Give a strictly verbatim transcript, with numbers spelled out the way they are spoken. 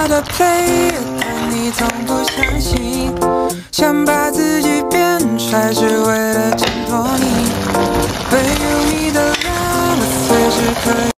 大的 player， 但你从不相信，想把自己变帅，只为了挣脱你。会有你的量，我随时可以。